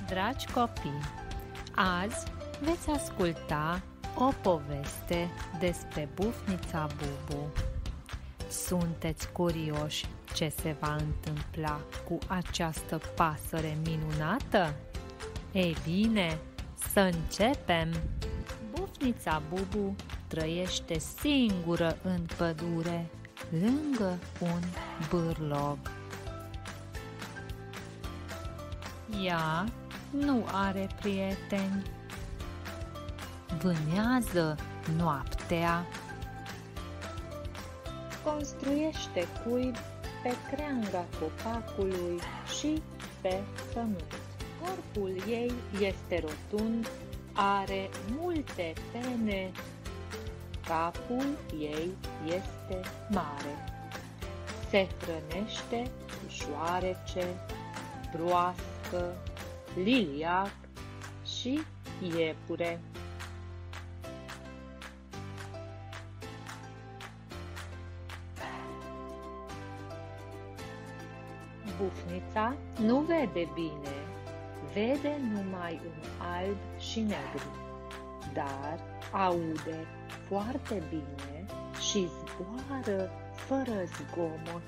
Dragi copii, azi veți asculta o poveste despre bufnița Bubu. Sunteți curioși ce se va întâmpla cu această pasăre minunată? Ei bine, să începem! Bufnița Bubu trăiește singură în pădure, lângă un bârlog. Ea nu are prieteni. Vânează noaptea. Construiește cuib pe creanga copacului și pe pământ. Corpul ei este rotund, are multe pene, capul ei este mare. Se hrănește cu șoarece, broască, liliac și iepure. Bufnița nu vede bine, vede numai un alb și negru, dar aude foarte bine și zboară fără zgomot.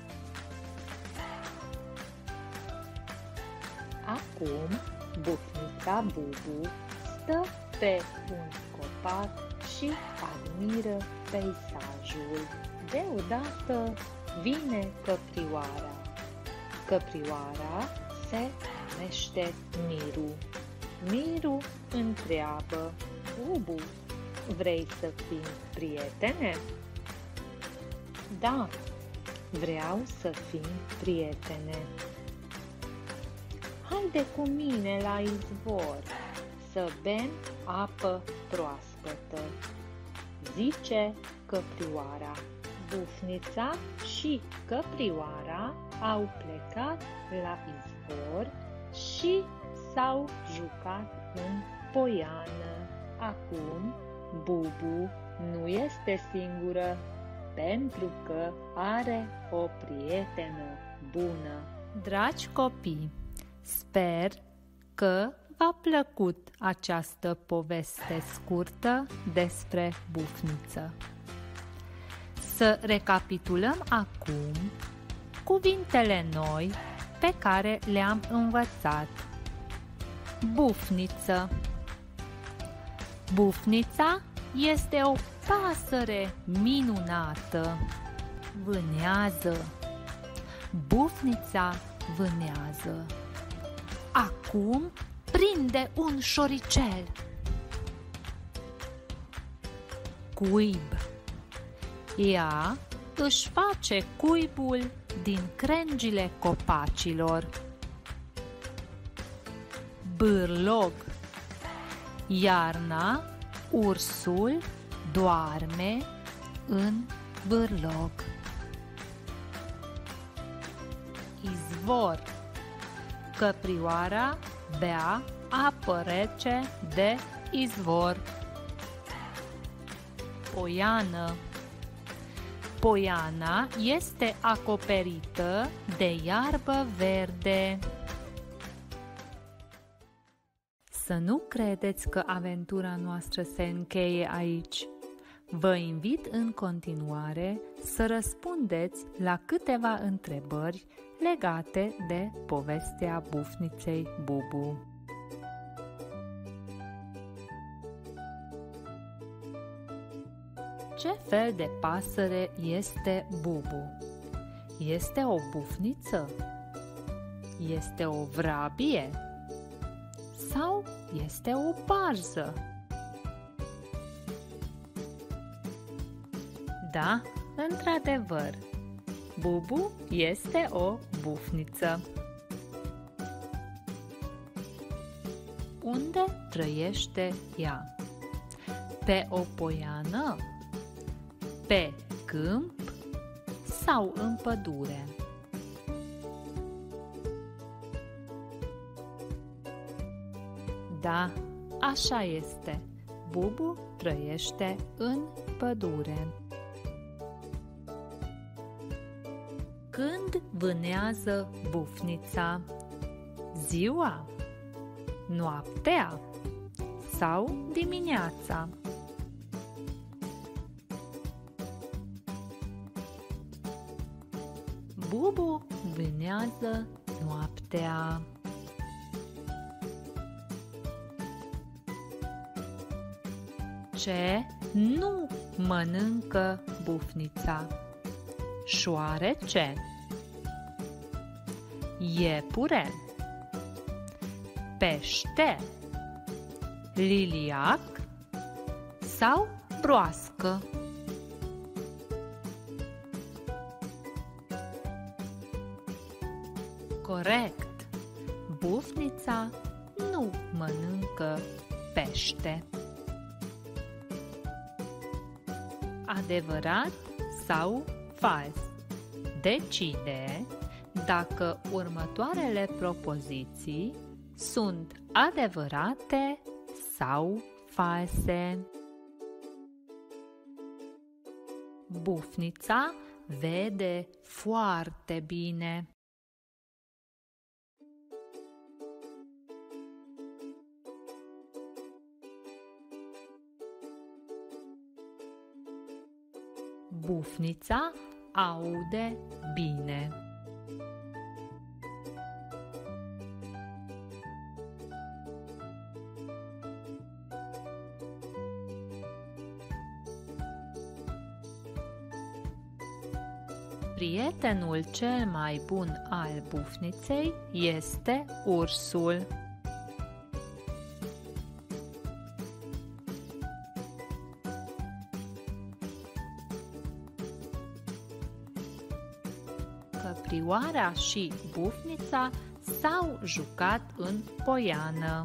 Acum, bufnița Bubu stă pe un copac și admiră peisajul. Deodată vine căprioara. Căprioara se numește Miru. Miru întreabă: Bubu, vrei să fim prietene? Da, vreau să fim prietene. Haide cu mine la izvor să bem apă proaspătă, zice căprioara. Bufnița și căprioara au plecat la izvor și s-au jucat în poiană. Acum Bubu nu este singură, pentru că are o prietenă bună. Dragi copii, sper că v-a plăcut această poveste scurtă despre bufniță. Să recapitulăm acum cuvintele noi pe care le-am învățat. Bufniță. Bufnița este o pasăre minunată. Vânează. Bufnița vânează. Acum prinde un șoricel. Cuib. Ea își face cuibul din crengile copacilor. Bârlog. Iarna, ursul doarme în bârlog. Izvor. Căprioara bea apă rece de izvor. Poiană. Poiana este acoperită de iarbă verde. Să nu credeți că aventura noastră se încheie aici. Vă invit în continuare să răspundeți la câteva întrebări legate de povestea bufniței Bubu. Ce fel de pasăre este Bubu? Este o bufniță? Este o vrabie? Sau este o barză? Da, într-adevăr, Bubu este o bufniță. Unde trăiește ea? Pe o poiană? Pe câmp sau în pădure? Da, așa este. Bubu trăiește în pădure. Când vânează bufnița? Ziua? noaptea sau dimineața? Bubu vânează noaptea. Ce nu mănâncă bufnița? Șoarece, iepure, pește, liliac sau broască? Corect! Bufnița nu mănâncă pește. Adevărat sau fals? Decide dacă următoarele propoziții sunt adevărate sau false. Bufnița vede foarte bine. Bufnița aude bine. Prietenul cel mai bun al bufniței este ursul. Căprioara și bufnița s-au jucat în poiană.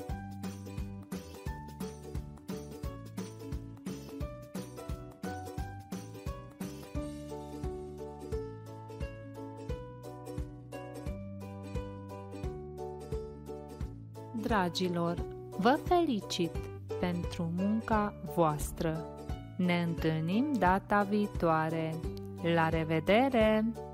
Dragilor, vă felicit pentru munca voastră. Ne întâlnim data viitoare. La revedere!